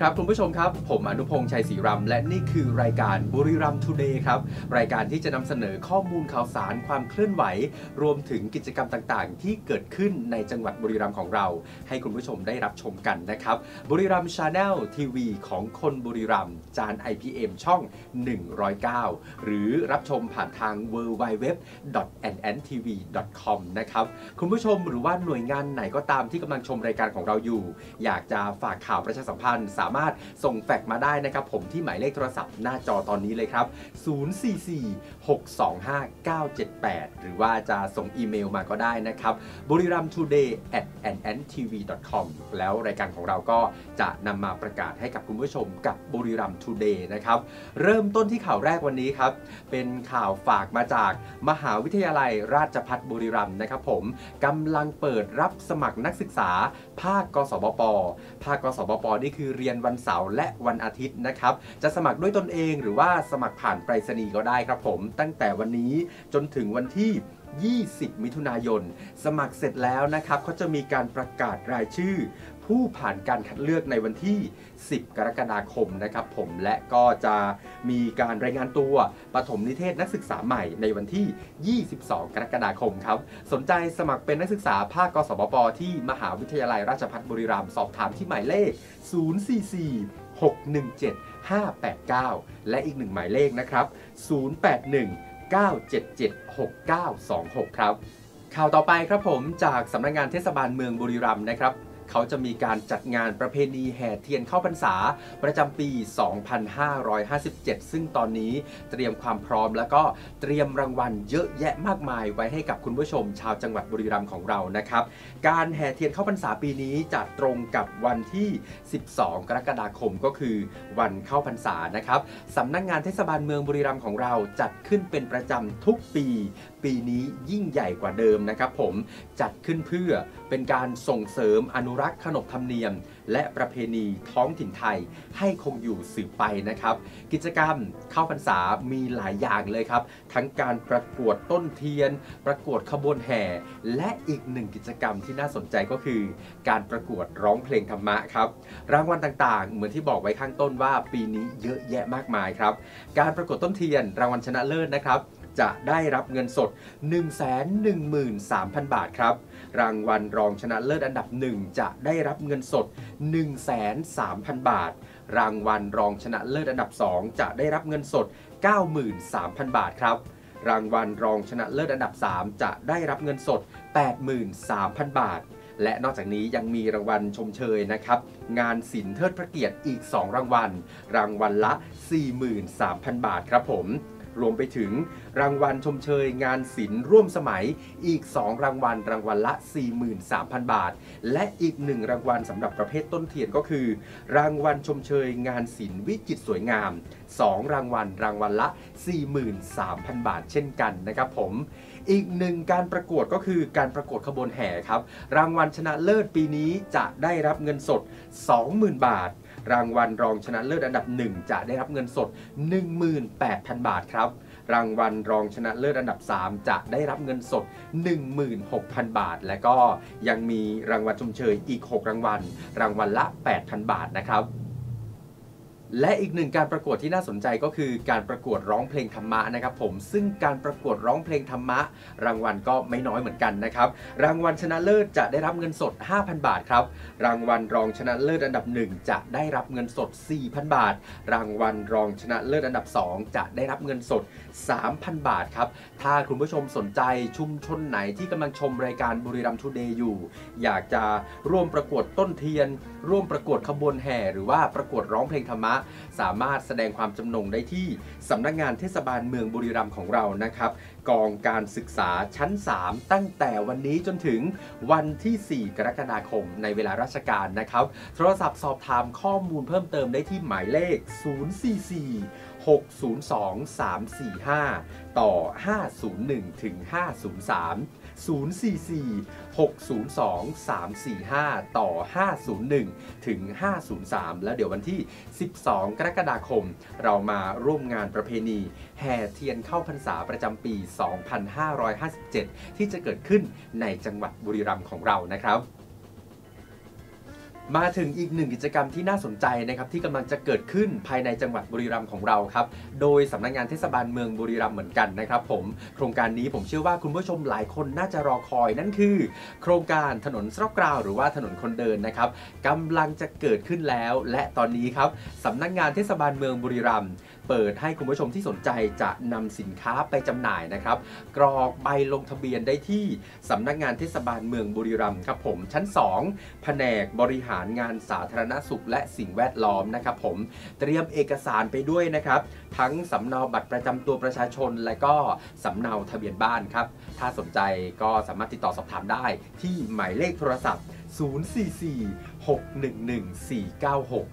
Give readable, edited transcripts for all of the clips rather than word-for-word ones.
ครับคุณผู้ชมครับผมอนุพงษ์ชัยศรีรำและนี่คือรายการบุรีรัมย์ทูเดย์ครับรายการที่จะนำเสนอข้อมูลข่าวสารความเคลื่อนไหวรวมถึงกิจกรรมต่างๆที่เกิดขึ้นในจังหวัดบุรีรัมย์ของเราให้คุณผู้ชมได้รับชมกันนะครับบุรีรัมย์ชาแนลทีวีของคนบุรีรัมย์จาน IPM ช่อง109หรือรับชมผ่านทาง www.nnntv.com นะครับคุณผู้ชมหรือว่าหน่วยงานไหนก็ตามที่กำลังชมรายการของเราอยู่อยากจะฝากข่าวประชาสัมพันธ์สามารถส่งแฟกซ์มาได้นะครับผมที่หมายเลขโทรศัพท์หน้าจอตอนนี้เลยครับ044-625-978หรือว่าจะส่งอีเมลมาก็ได้นะครับ buriramtoday@nntv.com แล้วรายการของเราก็จะนำมาประกาศให้กับคุณผู้ชมกับบุรีรัมย์ทูเดย์นะครับเริ่มต้นที่ข่าวแรกวันนี้ครับเป็นข่าวฝากมาจากมหาวิทยาลัยราชภัฏบุรีรัมย์นะครับผมกำลังเปิดรับสมัครนักศึกษาภาคกสบป.ภาคกสบป.นี่คือเรียนวันเสาร์และวันอาทิตย์นะครับจะสมัครด้วยตนเองหรือว่าสมัครผ่านไปรษณีย์ก็ได้ครับผมตั้งแต่วันนี้จนถึงวันที่20 มิถุนายนสมัครเสร็จแล้วนะครับเขาจะมีการประกาศรายชื่อผู้ผ่านการคัดเลือกในวันที่10 กรกฎาคมนะครับผมและก็จะมีการรายงานตัวปฐมนิเทศนักศึกษาใหม่ในวันที่22 กรกฎาคมครับสนใจสมัครเป็นนักศึกษาภาคกสบป.ที่มหาวิทยาลัยราชภัฏบุรีรัมย์สอบถามที่หมายเลข044-617-589และอีกหนึ่งหมายเลขนะครับ081-977-6926ครับข่าวต่อไปครับผมจากสำนักงานเทศบาลเมืองบุรีรัมย์นะครับเขาจะมีการจัดงานประเพณีแห่เทียนเข้าพรรษาประจำปี 2557 ซึ่งตอนนี้เตรียมความพร้อมแล้วก็เตรียมรางวัลเยอะแยะมากมายไว้ให้กับคุณผู้ชมชาวจังหวัดบุรีรัมย์ของเรานะครับการแห่เทียนเข้าพรรษาปีนี้จะตรงกับวันที่ 12 กรกฎาคมก็คือวันเข้าพรรษานะครับสำนักงานเทศบาลเมืองบุรีรัมย์ของเราจัดขึ้นเป็นประจำทุกปีนี้ยิ่งใหญ่กว่าเดิมนะครับผมจัดขึ้นเพื่อเป็นการส่งเสริมอนุรักษ์ขนบธรรมเนียมและประเพณีท้องถิ่นไทยให้คงอยู่สืบไปนะครับกิจกรรมเข้าพรรษามีหลายอย่างเลยครับทั้งการประกวดต้นเทียนประกวดขบวนแห่และอีกหนึ่งกิจกรรมที่น่าสนใจก็คือการประกวดร้องเพลงธรรมะครับรางวัลต่างๆเหมือนที่บอกไว้ข้างต้นว่าปีนี้เยอะแยะมากมายครับการประกวดต้นเทียนรางวัลชนะเลิศนะครับจะได้รับเงินสด 113,000 บาทครับรางวัลรองชนะเลิศอันดับ1จะได้รับเงินสด 130,000 บาทรางวัลรองชนะเลิศอันดับ2จะได้รับเงินสด 93,000 บาทครับรางวัลรองชนะเลิศอันดับ3จะได้รับเงินสด 83,000 บาทและนอกจากนี้ยังมีรางวัลชมเชยนะครับงานศิลป์เทิดพระเกียรติอีก2รางวัลรางวัลละ 43,000 บาทครับผมรวมไปถึงรางวัลชมเชยงานศิลป์ร่วมสมัยอีก2รางวัลรางวัลละ 43,000 บาทและอีก1รางวัลสำหรับประเภทต้นเทียนก็คือรางวัลชมเชยงานศิลป์วิจิตรสวยงาม2รางวัลรางวัลละ 43,000 บาทเช่นกันนะครับผมอีกหนึ่งการประกวดก็คือการประกวดขบวนแห่ครับรางวัลชนะเลิศปีนี้จะได้รับเงินสด 20,000 บาทรางวัลรองชนะเลิศอันดับ1จะได้รับเงินสด 18,000 บาทครับรางวัลรองชนะเลิศอันดับ3จะได้รับเงินสด 16,000 บาทและก็ยังมีรางวัลชมเชยอีก6รางวัลรางวัลละ 8,000 บาทนะครับและอีกหนึ่งการประกวดที่น่าสนใจก็คือการประกวดร้องเพลงธรรมะนะครับผมซึ่งการประกวดร้องเพลงธรรมะรางวัลก็ไม่น้อยเหมือนกันนะครับรางวัลชนะเลิศจะได้รับเงินสด 5,000 บาทครับรางวัลรองชนะเลิศอันดับ1จะได้รับเงินสด 4,000 บาทรางวัลรองชนะเลิศอันดับ2จะได้รับเงินสด 3,000 บาทครับถ้าคุณผู้ชมสนใจชุมชนไหนที่กำลังชมรายการบุรีรัมย์ทูเดย์อยู่อยากจะร่วมประกวดต้นเทียนร่วมประกวดขบวนแห่หรือว่าประกวดร้องเพลงธรรมะสามารถแสดงความจำนงได้ที่สำนักงานเทศบาลเมืองบุรีรัมย์ของเรานะครับกองการศึกษาชั้น3ตั้งแต่วันนี้จนถึงวันที่4 กรกฎาคมในเวลาราชการนะครับโทรศัพท์สอบถามข้อมูลเพิ่มเติมได้ที่หมายเลข044-602-345ต่อ501ถึง503 044-602-345ต่อ501ถึง503แล้วเดี๋ยววันที่12 กรกฎาคมเรามาร่วมงานประเพณีแห่เทียนเข้าพรรษาประจำปี 2557 ที่จะเกิดขึ้นในจังหวัดบุรีรัมย์ของเรานะครับมาถึงอีกหนึ่งกิจกรรมที่น่าสนใจนะครับที่กำลังจะเกิดขึ้นภายในจังหวัดบุรีรัมย์ของเราครับโดยสำนักงานเทศบาลเมืองบุรีรัมย์เหมือนกันนะครับผมโครงการนี้ผมเชื่อว่าคุณผู้ชมหลายคนน่าจะรอคอยนั่นคือโครงการถนนซอกกราวหรือว่าถนนคนเดินนะครับกำลังจะเกิดขึ้นแล้วและตอนนี้ครับสำนักงานเทศบาลเมืองบุรีรัมย์เปิดให้คุณผู้ชมที่สนใจจะนำสินค้าไปจำหน่ายนะครับกรอกใบลงทะเบียนได้ที่สำนักงานเทศบาลเมืองบุรีรัมย์ครับผมชั้น2แผนกบริหารงานสาธารณสุขและสิ่งแวดล้อมนะครับผมเตรียมเอกสารไปด้วยนะครับทั้งสำเนาบัตรประจำตัวประชาชนและก็สำเนาทะเบียนบ้านครับถ้าสนใจก็สามารถติดต่อสอบถามได้ที่หมายเลขโทรศัพท์044-611-496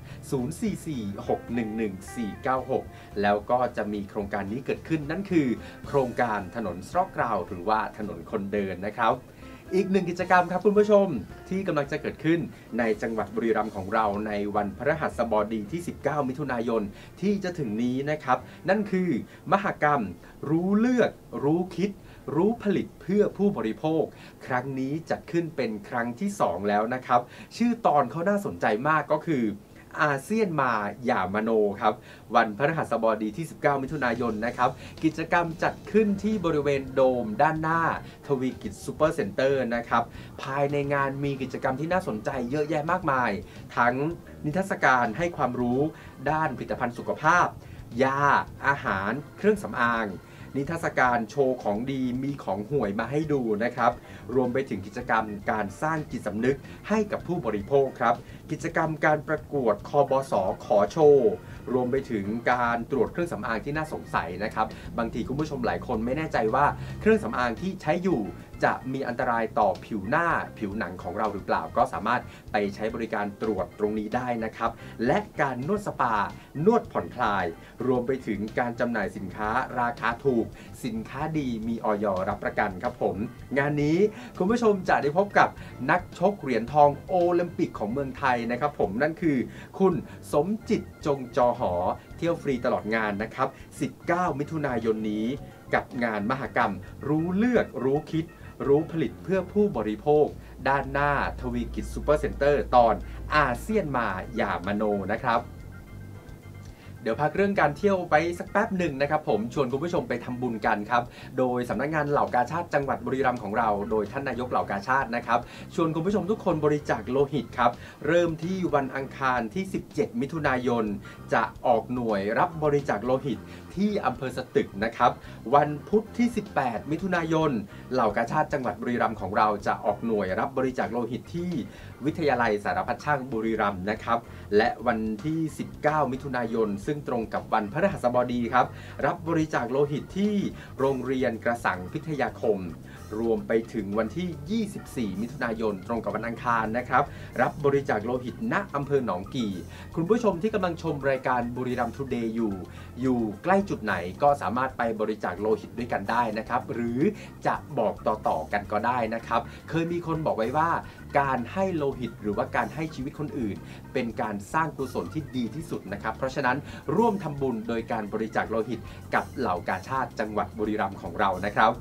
044-611-496 แล้วก็จะมีโครงการนี้เกิดขึ้นนั่นคือโครงการถนนซอกกราวหรือว่าถนนคนเดินนะครับอีกหนึ่งกิจกรรมครับคุณผู้ชมที่กำลังจะเกิดขึ้นในจังหวัดบุรีรัมย์ของเราในวันพฤหัสบดีที่19มิถุนายนที่จะถึงนี้นะครับนั่นคือมหกรรมรู้เลือกรู้คิดรู้ผลิตเพื่อผู้บริโภคครั้งนี้จัดขึ้นเป็นครั้งที่2แล้วนะครับชื่อตอนเขาน่าสนใจมากก็คืออาเซียนมาอย่ามโนครับวันพฤหัสบดีที่19มิถุนายนนะครับกิจกรรมจัดขึ้นที่บริเวณโดมด้านหน้าทวีกิจซูเปอร์เซ็นเตอร์นะครับภายในงานมีกิจกรรมที่น่าสนใจเยอะแยะมากมายทั้งนิทรรศการให้ความรู้ด้านผลิตภัณฑ์สุขภาพยาอาหารเครื่องสำอางนิทรรศการโชว์ของดีมีของห่วยมาให้ดูนะครับรวมไปถึงกิจกรรมการสร้างจิตสำนึกให้กับผู้บริโภคครับกิจกรรมการประกวดคบส.ขอโชว์รวมไปถึงการตรวจเครื่องสำอางที่น่าสงสัยนะครับบางทีคุณผู้ชมหลายคนไม่แน่ใจว่าเครื่องสำอางที่ใช้อยู่จะมีอันตรายต่อผิวหน้าผิวหนังของเราหรือเปล่าก็สามารถไปใช้บริการตรวจตรงนี้ได้นะครับและการนวดสปานวดผ่อนคลายรวมไปถึงการจำหน่ายสินค้าราคาถูกสินค้าดีมีอย.รับประกันครับผมงานนี้คุณผู้ชมจะได้พบกับนักชกเหรียญทองโอลิมปิกของเมืองไทยนะครับผมนั่นคือคุณสมจิตจงจอหอเที่ยวฟรีตลอดงานนะครับ19มิถุนายนนี้กับงานมหกรรมรู้เลือกรู้คิดรู้ผลิตเพื่อผู้บริโภคด้านหน้าทวีกิจซูเปอร์เซ็นเตอร์ตอนอาเซียนมาอย่ามโนนะครับเดี๋ยวพักเรื่องการเที่ยวไปสักแป๊บหนึ่งนะครับผมชวนคุณผู้ชมไปทำบุญกันครับโดยสำนักงานเหล่ากาชาดจังหวัดบุรีรัมย์ของเราโดยท่านนายกเหล่ากาชาดนะครับชวนคุณผู้ชมทุกคนบริจาคโลหิตครับเริ่มที่วันอังคารที่17มิถุนายนจะออกหน่วยรับบริจาคโลหิตที่อำเภอสตึกนะครับวันพุธที่18มิถุนายนเหล่ากาชาดจังหวัดบุรีรัมย์ของเราจะออกหน่วยรับบริจาคโลหิตที่วิทยาลัยสารพัดช่างบุรีรัมย์นะครับและวันที่19มิถุนายนซึ่งตรงกับวันพฤหัสบดีครับรับบริจาคโลหิตที่โรงเรียนกระสังพิทยาคมรวมไปถึงวันที่24มิถุนายนตรงกับวันอังคารนะครับรับบริจาคโลหิตณอำเภอหนองกี่คุณผู้ชมที่กำลังชมรายการบุรีรัมย์ทูเดย์อยู่ใกล้จุดไหนก็สามารถไปบริจาคโลหิตด้วยกันได้นะครับหรือจะบอกต่อๆกันก็ได้นะครับเคยมีคนบอกไว้ว่าการให้โลหิตหรือว่าการให้ชีวิตคนอื่นเป็นการสร้างกุศลที่ดีที่สุดนะครับเพราะฉะนั้นร่วมทำบุญโดยการบริจาคโลหิตกับเหล่ากาชาดจังหวัดบุรีรัมย์ของเรานะครับ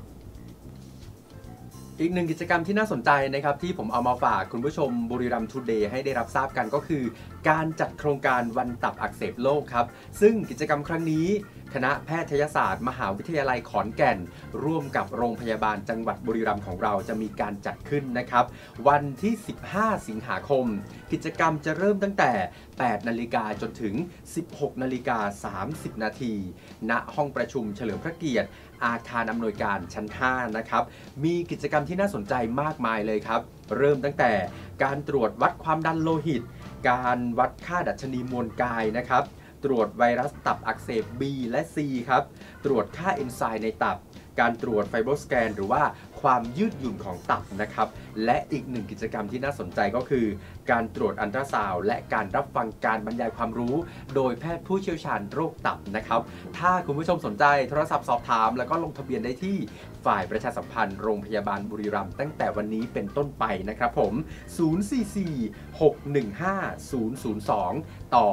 อีกหนึ่งกิจกรรมที่น่าสนใจนะครับที่ผมเอามาฝากคุณผู้ชมบุรีรัมย์ทูเดย์ให้ได้รับทราบกันก็คือการจัดโครงการวันตับอักเสบโลกครับซึ่งกิจกรรมครั้งนี้คณะแพทยศาสตร์มหาวิทยาลัยขอนแก่นร่วมกับโรงพยาบาลจังหวัดบุรีรัมย์ของเราจะมีการจัดขึ้นนะครับวันที่15สิงหาคมกิจกรรมจะเริ่มตั้งแต่8 นาฬิกาจนถึง16 นาฬิกา30 นาทีณห้องประชุมเฉลิมพระเกียรติอาคารอำนวยการชั้น5นะครับมีกิจกรรมที่น่าสนใจมากมายเลยครับเริ่มตั้งแต่การตรวจวัดความดันโลหิตการวัดค่าดัชนีมวลกายนะครับตรวจไวรัสตับอักเสบ B และ C ครับตรวจค่าเอนไซม์ในตับการตรวจไฟโบสแกนหรือว่าความยืดหยุ่นของตับนะครับและอีกหนึ่งกิจกรรมที่น่าสนใจก็คือการตรวจอัลตราซาวด์และการรับฟังการบรรยายความรู้โดยแพทย์ผู้เชี่ยวชาญโรคตับนะครับถ้าคุณผู้ชมสนใจโทรศัพท์สอบถามแล้วก็ลงทะเบียนได้ที่ฝ่ายประชาสัมพันธ์โรงพยาบาลบุรีรัมย์ตั้งแต่วันนี้เป็นต้นไปนะครับผม044-615-002ต่อ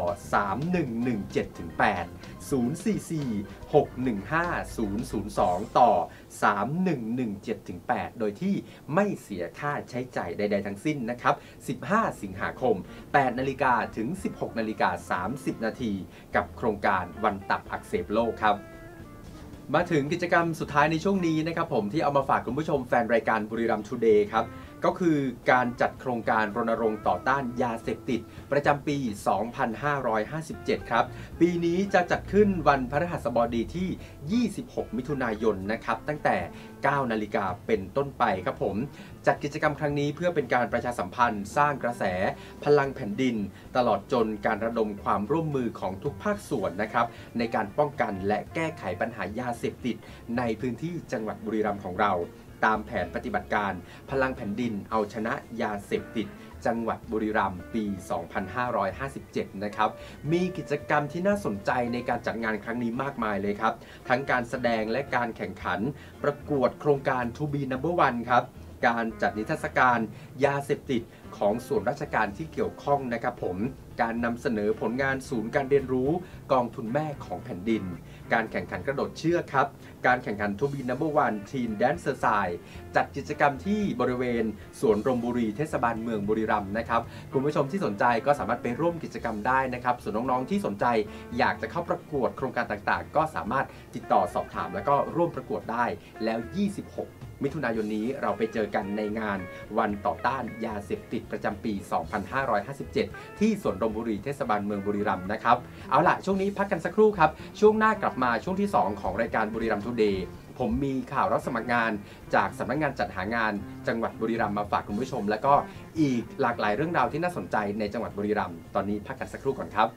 3117-8 044-615-002ต่อ3117-8 3117-8 โดยที่ไม่เสียค่าใช้จ่ายใดๆทั้งสิ้นนะครับ15 สิงหาคม 8 นาฬิกาถึง 16 นาฬิกา 30 นาทีกับโครงการวันตับอักเสบโลกครับมาถึงกิจกรรมสุดท้ายในช่วงนี้นะครับผมที่เอามาฝากคุณผู้ชมแฟนรายการบุรีรัมย์ทูเดย์ครับก็คือการจัดโครงการรณรงค์ต่อต้านยาเสพติดประจำปี 2557 ครับปีนี้จะจัดขึ้นวันพฤหัสบดีที่ 26 มิถุนายนนะครับตั้งแต่ 9 นาฬิกาเป็นต้นไปครับผมจัดกิจกรรมครั้งนี้เพื่อเป็นการประชาสัมพันธ์สร้างกระแสพลังแผ่นดินตลอดจนการระดมความร่วมมือของทุกภาคส่วนนะครับในการป้องกันและแก้ไขปัญหายาเสพติดในพื้นที่จังหวัดบุรีรัมย์ของเราตามแผนปฏิบัติการพลังแผ่นดินเอาชนะยาเสพติดจังหวัดบุรีรัมย์ปี 2557 นะครับมีกิจกรรมที่น่าสนใจในการจัดงานครั้งนี้มากมายเลยครับทั้งการแสดงและการแข่งขันประกวดโครงการ To Be Number One ครับการจัดนิทรรศการยาเสพติดของส่วนราชการที่เกี่ยวข้องนะครับผมการนำเสนอผลงานศูนย์การเรียนรู้กองทุนแม่ของแผ่นดินการแข่งขันกระโดดเชือกครับการแข่งขัน To Be Number One Teen Dancer Side จัดกิจกรรมที่บริเวณสวนรมบุรีเทศบาลเมืองบุรีรัมย์นะครับคุณผู้ชมที่สนใจก็สามารถไปร่วมกิจกรรมได้นะครับส่วนน้องๆที่สนใจอยากจะเข้าประกวดโครงการต่างๆก็สามารถติดต่อสอบถามแล้วก็ร่วมประกวดได้แล้ว 26 มิถุนายนนี้เราไปเจอกันในงานวันต่อต้านยาเสพติดประจำปี 2557 ที่สวนรมบุรีเทศบาลเมืองบุรีรัมย์นะครับเอาล่ะช่วงนี้พักกันสักครู่ครับช่วงหน้ากลับมาช่วงที่ 2 ของรายการบุรีรัมย์ทูเดย์ผมมีข่าวรับสมัครงานจากสำนักงานจัดหางานจังหวัดบุรีรัมย์มาฝากคุณผู้ชมและก็อีกหลากหลายเรื่องราวที่น่าสนใจในจังหวัดบุรีรัมย์ตอนนี้พักกันสักครู่ก่อนครับ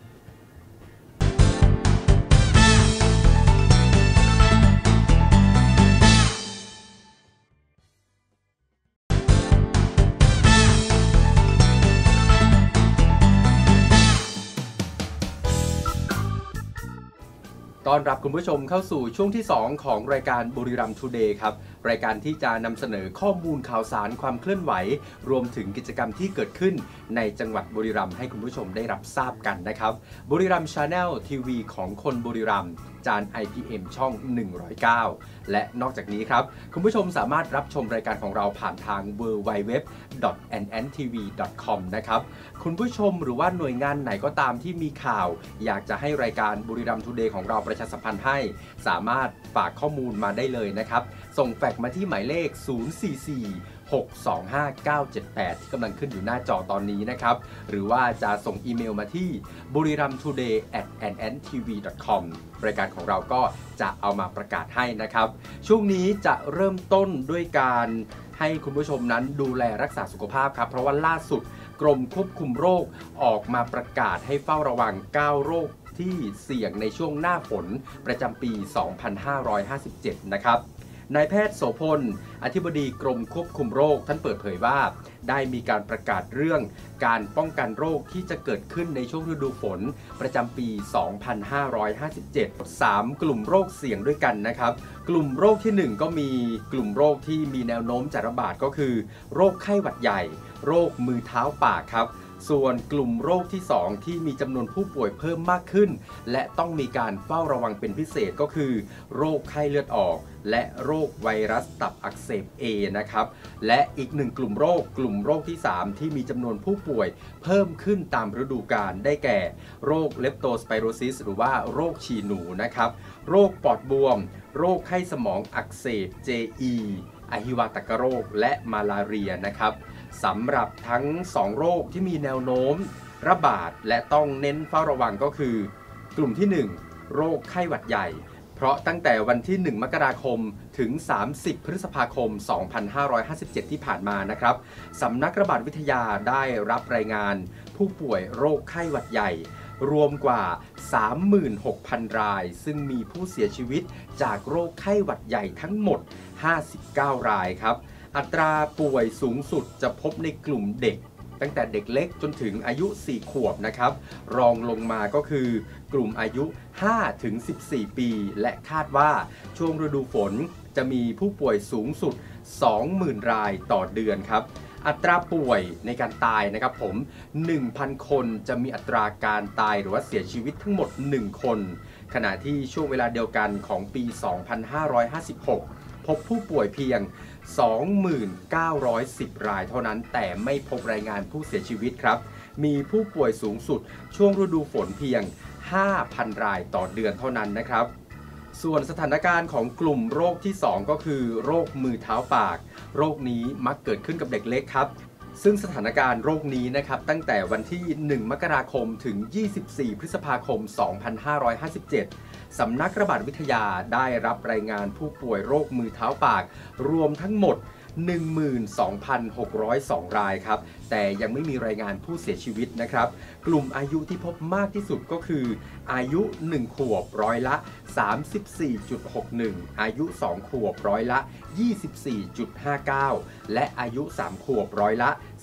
ต้อนรับคุณผู้ชมเข้าสู่ช่วงที่ 2 ของรายการบุรีรัมย์ทูเดย์ครับรายการที่จะนำเสนอข้อมูลข่าวสารความเคลื่อนไหวรวมถึงกิจกรรมที่เกิดขึ้นในจังหวัดบุรีรัมย์ให้คุณผู้ชมได้รับทราบกันนะครับบุรีรัมย์ Channel ทีวีของคนบุรีรัมย์จาน IPM ช่อง 109 และนอกจากนี้ครับคุณผู้ชมสามารถรับชมรายการของเราผ่านทาง www.nnntv.com นะครับคุณผู้ชมหรือว่าหน่วยงานไหนก็ตามที่มีข่าวอยากจะให้รายการบุรีรัมย์ทูเดย์ของเราประชาสัมพันธ์ให้สามารถฝากข้อมูลมาได้เลยนะครับส่งแฟกซ์มาที่หมายเลข 044-625-978 ที่กำลังขึ้นอยู่หน้าจอตอนนี้นะครับหรือว่าจะส่งอีเมลมาที่ buriramtoday@nntv.com รายการของเราก็จะเอามาประกาศให้นะครับช่วงนี้จะเริ่มต้นด้วยการให้คุณผู้ชมนั้นดูแลรักษาสุขภาพครับเพราะว่าล่าสุดกรมควบคุมโรคออกมาประกาศให้เฝ้าระวัง9โรคที่เสี่ยงในช่วงหน้าฝนประจำปี 2557 นะครับนายแพทย์โสพลอธิบดีกรมควบคุมโรคท่านเปิดเผยว่าได้มีการประกาศเรื่องการป้องกันโรคที่จะเกิดขึ้นในช่วงฤดูฝนประจำปี 2557 3 กลุ่มโรคเสี่ยงด้วยกันนะครับกลุ่มโรคที่ 1 ก็มีกลุ่มโรคที่มีแนวโน้มจะระบาดก็คือโรคไข้หวัดใหญ่โรคมือเท้าปากครับส่วนกลุ่มโรคที่ 2 ที่มีจำนวนผู้ป่วยเพิ่มมากขึ้นและต้องมีการเฝ้าระวังเป็นพิเศษก็คือโรคไข้เลือดออกและโรคไวรัสตับอักเสบ A นะครับและอีก1กลุ่มโรคที่ 3 ที่มีจำนวนผู้ป่วยเพิ่มขึ้นตามฤดูกาลได้แก่โรคเลปโตสไปโรซิสหรือว่าโรคฉี่หนูนะครับโรคปอดบวมโรคไข้สมองอักเสบ JE อหิวาตกโรคและมาลาเรียนะครับสำหรับทั้ง2โรคที่มีแนวโน้มระบาดและต้องเน้นเฝ้าระวังก็คือกลุ่มที่1โรคไข้หวัดใหญ่เพราะตั้งแต่วันที่1มกราคมถึง30พฤษภาคม2557ที่ผ่านมานะครับสำนักระบาดวิทยาได้รับรายงานผู้ป่วยโรคไข้หวัดใหญ่รวมกว่า 36,000 รายซึ่งมีผู้เสียชีวิตจากโรคไข้หวัดใหญ่ทั้งหมด59 รายครับอัตราป่วยสูงสุดจะพบในกลุ่มเด็กตั้งแต่เด็กเล็กจนถึงอายุ4ขวบนะครับรองลงมาก็คือกลุ่มอายุ5ถึง14ปีและคาดว่าช่วงฤดูฝนจะมีผู้ป่วยสูงสุด 20,000 รายต่อเดือนครับอัตราป่วยในการตายนะครับผม 1,000 คนจะมีอัตราการตายหรือว่าเสียชีวิตทั้งหมด1คนขณะที่ช่วงเวลาเดียวกันของปี 2556พพบผู้ป่วยเพียง 2910 รายเท่านั้นแต่ไม่พบรายงานผู้เสียชีวิตครับมีผู้ป่วยสูงสุดช่วงฤดูฝนเพียง 5,000 รายต่อเดือนเท่านั้นนะครับส่วนสถานการณ์ของกลุ่มโรคที่ 2 ก็คือโรคมือเท้าปากโรคนี้มักเกิดขึ้นกับเด็กเล็กครับซึ่งสถานการณ์โรคนี้นะครับตั้งแต่วันที่ 1 มกราคมถึง 24 พฤษภาคม 2557 สำนักระบาดวิทยาได้รับรายงานผู้ป่วยโรคมือเท้าปากรวมทั้งหมด 12,602 รายครับแต่ยังไม่มีรายงานผู้เสียชีวิตนะครับกลุ่มอายุที่พบมากที่สุดก็คืออายุ1ขวบร้อยละ 34.61 อายุ2ขวบร้อยละ 24.59 และอายุ3ขวบร้อยละ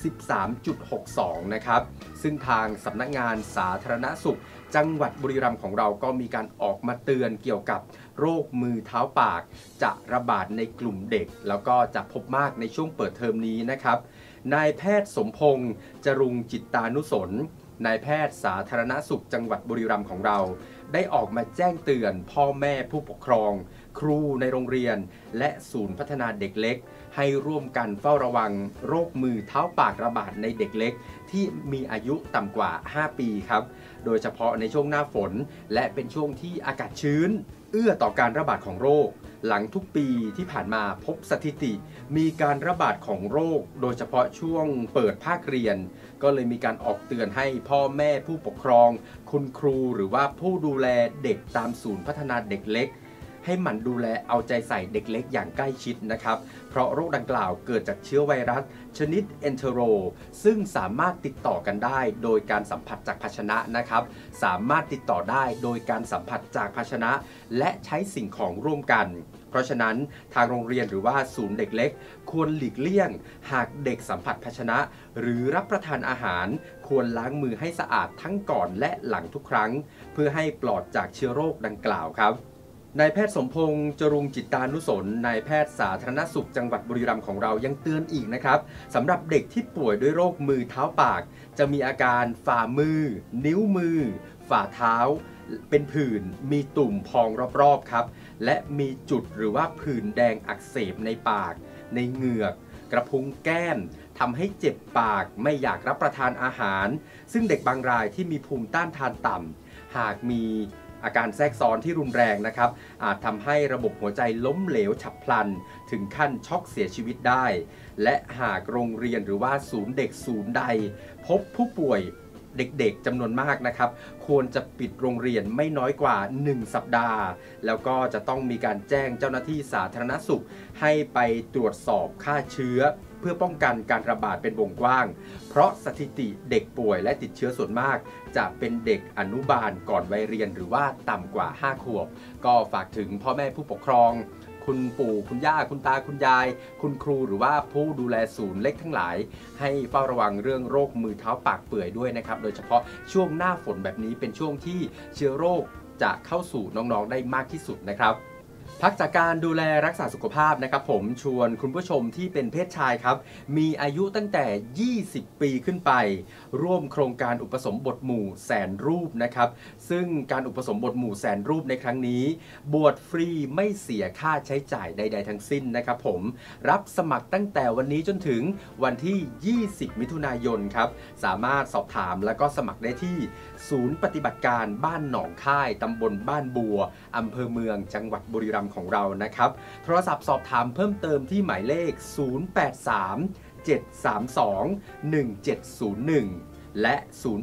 13.62 นะครับซึ่งทางสำนักงานสาธารณสุขจังหวัดบุรีรัมย์ของเราก็มีการออกมาเตือนเกี่ยวกับโรคมือเท้าปากจะระบาดในกลุ่มเด็กแล้วก็จะพบมากในช่วงเปิดเทอมนี้นะครับนายแพทย์สมพงษ์จรุงจิตตานุสนนายแพทย์สาธารณสุขจังหวัดบุรีรัมย์ของเราได้ออกมาแจ้งเตือนพ่อแม่ผู้ปกครองครูในโรงเรียนและศูนย์พัฒนาเด็กเล็กให้ร่วมกันเฝ้าระวังโรคมือเท้าปากระบาดในเด็กเล็กที่มีอายุต่ำกว่า 5 ปีครับโดยเฉพาะในช่วงหน้าฝนและเป็นช่วงที่อากาศชื้นเอื้อต่อการระบาดของโรคหลังทุกปีที่ผ่านมาพบสถิติมีการระบาดของโรคโดยเฉพาะช่วงเปิดภาคเรียนก็เลยมีการออกเตือนให้พ่อแม่ผู้ปกครองคุณครูหรือว่าผู้ดูแลเด็กตามศูนย์พัฒนาเด็กเล็กให้หมั่นดูแลเอาใจใส่เด็กเล็กอย่างใกล้ชิดนะครับเพราะโรคดังกล่าวเกิดจากเชื้อไวรัสชนิดเอนเทโรซึ่งสามารถติดต่อกันได้โดยการสัมผัสจากภาชนะนะครับสามารถติดต่อได้โดยการสัมผัสจากภาชนะและใช้สิ่งของร่วมกันเพราะฉะนั้นทางโรงเรียนหรือว่าศูนย์เด็กเล็กควรหลีกเลี่ยงหากเด็กสัมผัสภาชนะหรือรับประทานอาหารควรล้างมือให้สะอาดทั้งก่อนและหลังทุกครั้งเพื่อให้ปลอดจากเชื้อโรคดังกล่าวครับนายแพทย์สมพงษ์จรุงจิตตานุสนนายแพทย์สาธารณสุขจังหวัดบุรีรัมย์ของเรายังเตือนอีกนะครับสำหรับเด็กที่ป่วยด้วยโรคมือเท้าปากจะมีอาการฝ่ามือนิ้วมือฝ่าเท้าเป็นผื่นมีตุ่มพองรอบๆครับและมีจุดหรือว่าผื่นแดงอักเสบในปากในเหงือกกระพุ้งแก้มทำให้เจ็บปากไม่อยากรับประทานอาหารซึ่งเด็กบางรายที่มีภูมิต้านทานต่ำหากมีอาการแทรกซ้อนที่รุนแรงนะครับอาจทำให้ระบบหัวใจล้มเหลวฉับพลันถึงขั้นช็อกเสียชีวิตได้และหากโรงเรียนหรือว่าศูนย์เด็กศูนย์ใดพบผู้ป่วยเด็กๆจำนวนมากนะครับควรจะปิดโรงเรียนไม่น้อยกว่า1สัปดาห์แล้วก็จะต้องมีการแจ้งเจ้าหน้าที่สาธารณสุขให้ไปตรวจสอบค่าเชื้อเพื่อป้องกันการระบาดเป็นวงกว้างเพราะสถิติเด็กป่วยและติดเชื้อส่วนมากจะเป็นเด็กอนุบาลก่อนวัยเรียนหรือว่าต่ำกว่า5ขวบก็ฝากถึงพ่อแม่ผู้ปกครองคุณปู่คุณย่าคุณตาคุณยายคุณครูหรือว่าผู้ดูแลศูนย์เล็กทั้งหลายให้เฝ้าระวังเรื่องโรคมือเท้าปากเปื่อยด้วยนะครับโดยเฉพาะช่วงหน้าฝนแบบนี้เป็นช่วงที่เชื้อโรคจะเข้าสู่น้องๆได้มากที่สุดนะครับพักจากการดูแลรักษาสุขภาพนะครับผมชวนคุณผู้ชมที่เป็นเพศชายครับมีอายุตั้งแต่ 20 ปีขึ้นไปร่วมโครงการอุปสมบทหมู่แสนรูปนะครับซึ่งการอุปสมบทหมู่แสนรูปในครั้งนี้บวชฟรีไม่เสียค่าใช้จ่ายใดๆทั้งสิ้นนะครับผมรับสมัครตั้งแต่วันนี้จนถึงวันที่ 20 มิถุนายนครับสามารถสอบถามและก็สมัครได้ที่ศูนย์ปฏิบัติการบ้านหนองค่ายตำบลบ้านบัวอำเภอเมืองจังหวัดบุรีรัมย์ของเรานะครับโทรศัพท์สอบถามเพิ่มเติมที่หมายเลข 083-732-1701 และ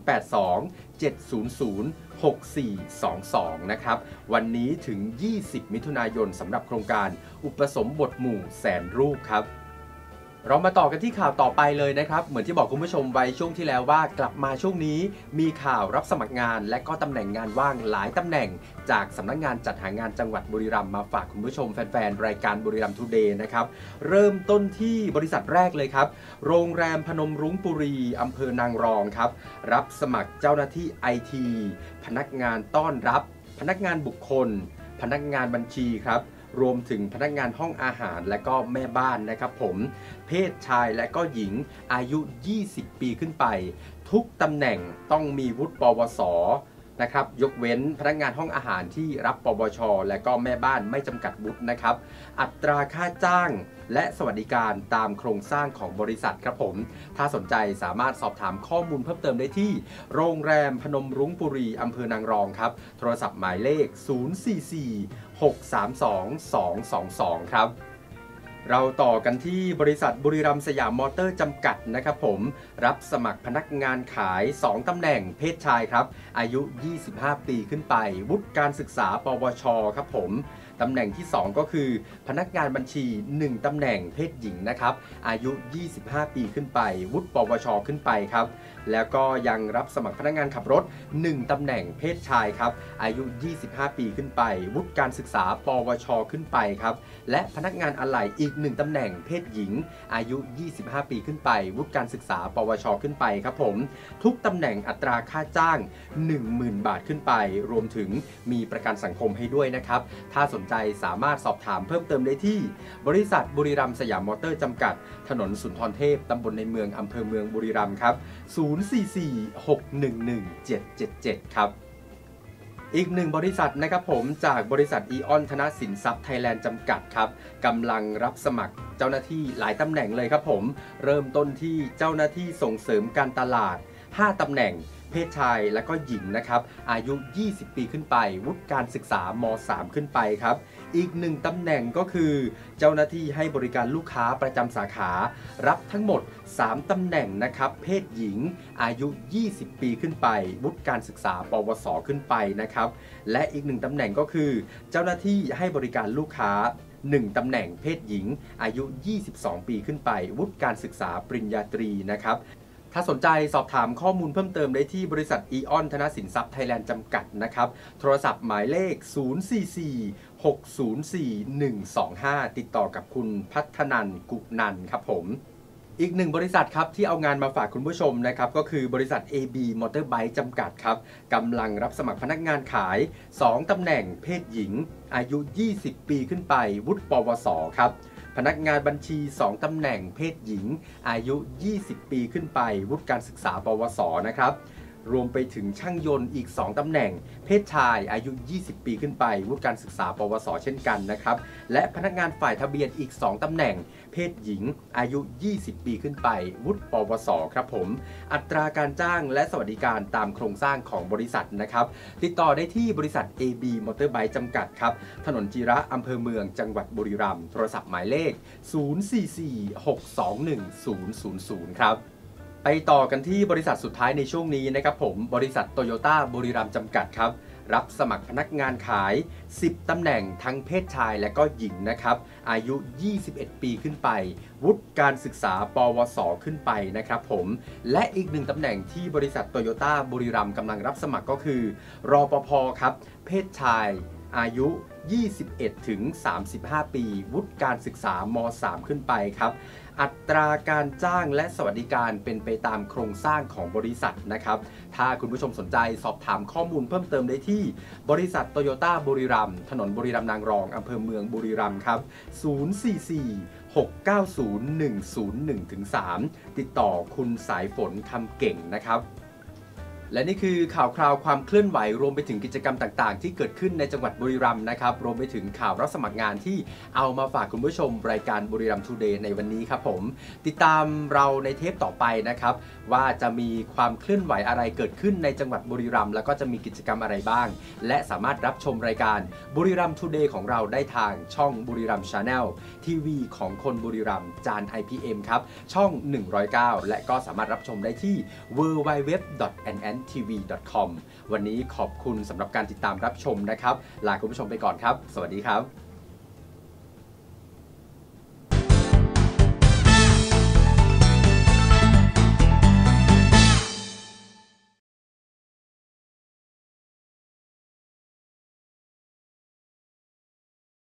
082-700-6422 นะครับวันนี้ถึง 20 มิถุนายนสำหรับโครงการอุปสมบทหมู่แสนรูปครับเรามาต่อกันที่ข่าวต่อไปเลยนะครับเหมือนที่บอกคุณผู้ชมไว้ช่วงที่แล้วว่ากลับมาช่วงนี้มีข่าวรับสมัครงานและก็ตำแหน่งงานว่างหลายตำแหน่งจากสำนักงานจัดหางานจังหวัดบุรีรัมย์มาฝากคุณผู้ชมแฟนๆรายการบุรีรัมย์ทูเดย์นะครับเริ่มต้นที่บริษัทแรกเลยครับโรงแรมพนมรุ้งปุรีอำเภอนางรองครับรับสมัครเจ้าหน้าที่ IT พนักงานต้อนรับพนักงานบุคคลพนักงานบัญชีครับรวมถึงพนักงานห้องอาหารและก็แม่บ้านนะครับผมเพศชายและก็หญิงอายุ 20 ปีขึ้นไปทุกตำแหน่งต้องมีวุฒิปวสนะครับยกเว้นพนักงานห้องอาหารที่รับปวชและก็แม่บ้านไม่จำกัดวุฒินะครับอัตราค่าจ้างและสวัสดิการตามโครงสร้างของบริษัทครับผมถ้าสนใจสามารถสอบถามข้อมูลเพิ่มเติมได้ที่โรงแรมพนมรุ้งบุรีอำเภอนางรองครับโทรศัพท์หมายเลข 044-632-222 ครับเราต่อกันที่บริษัทบุรีรัมย์สยามมอเตอร์จำกัดนะครับผมรับสมัครพนักงานขาย 2 ตำแหน่งเพศชายครับอายุ 25 ปีขึ้นไปวุฒิการศึกษาปวชครับผมตำแหน่งที่ 2 ก็คือพนักงานบัญชี 1 ตำแหน่งเพศหญิงนะครับอายุ 25 ปีขึ้นไปวุฒิปวชขึ้นไปครับแล้วก็ยังรับสมัครพนักงานขับรถ 1 ตำแหน่งเพศชายครับอายุ 25 ปีขึ้นไปวุฒิการศึกษาปวชขึ้นไปครับและพนักงานอะไหล่อีก 1 ตำแหน่งเพศหญิงอายุ 25 ปีขึ้นไปวุฒิการศึกษาปวชขึ้นไปครับผมทุกตำแหน่งอัตราค่าจ้าง 10,000 บาทขึ้นไปรวมถึงมีประกันสังคมให้ด้วยนะครับถ้าสนใจสามารถสอบถามเพิ่มเติมได้ที่บริษัทบุรีรัมย์สยามมอเตอร์จำกัดถนนสุนทรเทพตำบลในเมืองอำเภอเมืองบุรีรัมย์ครับ044-611-777 ครับอีกหนึ่งบริษัทนะครับผมจากบริษัทอีออนธนสินทรัพย์ไทยแลนด์จำกัดครับกำลังรับสมัครเจ้าหน้าที่หลายตำแหน่งเลยครับผมเริ่มต้นที่เจ้าหน้าที่ส่งเสริมการตลาด5ตำแหน่งเพศชายและก็หญิงนะครับอายุ 20 ปีขึ้นไปวุฒิการศึกษาม.3 ขึ้นไปครับอีก1ตำแหน่งก็คือเจ้าหน้าที่ให้บริการลูกค้าประจำสาขารับทั้งหมด3ตำแหน่งนะครับเพศหญิงอายุ 20 ปีขึ้นไปวุฒิการศึกษาปวสขึ้นไปนะครับและอีก1ตำแหน่งก็คือเจ้าหน้าที่ให้บริการลูกค้า1ตำแหน่งเพศหญิงอายุ 22 ปีขึ้นไปวุฒิการศึกษาปริญญาตรีนะครับถ้าสนใจสอบถามข้อมูลเพิ่มเติมได้ที่บริษัทอีออนธนสินทรัพย์ไทยแลนด์จำกัดนะครับโทรศัพท์หมายเลข 044-604-125 ติดต่อกับคุณพัฒนันท์ กุนันท์ครับผมอีกหนึ่งบริษัทครับที่เอางานมาฝากคุณผู้ชมนะครับก็คือบริษัท AB Motorbike จำกัดครับกำลังรับสมัครพนักงานขาย 2 ตำแหน่งเพศหญิงอายุ 20 ปีขึ้นไปวุฒิปวสครับพนักงานบัญชี 2 ตำแหน่งเพศหญิงอายุ 20 ปีขึ้นไปวุฒิการศึกษาปวสนะครับรวมไปถึงช่างยนต์อีก 2 ตำแหน่งเพศชายอายุ 20 ปีขึ้นไปวุฒิการศึกษาปวสเช่นกันนะครับและพนักงานฝ่ายทะเบียนอีก 2 ตำแหน่งเพศหญิงอายุ 20 ปีขึ้นไปวุฒิปวสครับผมอัตราการจ้างและสวัสดิการตามโครงสร้างของบริษัทนะครับติดต่อได้ที่บริษัท AB Motorbike จำกัดครับถนนจิระอำเภอเมืองจังหวัดบุรีรัมย์โทรศัพท์หมายเลข 044-621-000 ครับไปต่อกันที่บริษัทสุดท้ายในช่วงนี้นะครับผมบริษัทโตโยต้าบุรีรัมย์จำกัดครับรับสมัครพนักงานขาย 10 ตำแหน่งทั้งเพศชายและก็หญิงนะครับอายุ 21 ปีขึ้นไปวุฒิการศึกษาปวสขึ้นไปนะครับผมและอีก1ตำแหน่งที่บริษัทโตโยต้าบุรีรัมย์กำลังรับสมัครก็คือรปภครับเพศชายอายุ 21 ถึง 35 ปีวุฒิการศึกษาม.3 ขึ้นไปครับอัตราการจ้างและสวัสดิการเป็นไปตามโครงสร้างของบริษัทนะครับถ้าคุณผู้ชมสนใจสอบถามข้อมูลเพิ่มเติมได้ที่บริษัทโตโยต้าบุรีรัมย์ถนนบุรีรัมย์นางรองอำเภอเมืองบุรีรัมย์ครับ044-690-101-3ติดต่อคุณสายฝนคำเก่งนะครับและนี่คือข่าวคราวความเคลื่อนไหวรวมไปถึงกิจกรรมต่างๆที่เกิดขึ้นในจังหวัดบุรีรัมย์นะครับรวมไปถึงข่าวรับสมัครงานที่เอามาฝากคุณผู้ชมรายการบุรีรัมย์ทูเดย์ในวันนี้ครับผมติดตามเราในเทปต่อไปนะครับว่าจะมีความเคลื่อนไหวอะไรเกิดขึ้นในจังหวัดบุรีรัมย์แล้วก็จะมีกิจกรรมอะไรบ้างและสามารถรับชมรายการบุรีรัมย์ทูเดย์ของเราได้ทางช่องบุรีรัมย์ชาแนลทีวีของคนบุรีรัมย์จาน IPM ครับช่อง109และก็สามารถรับชมได้ที่ www.nnntv.com วันนี้ขอบคุณสำหรับการติดตามรับชมนะครับลาคุณผู้ชมไปก่อนครับสวัสดีครับ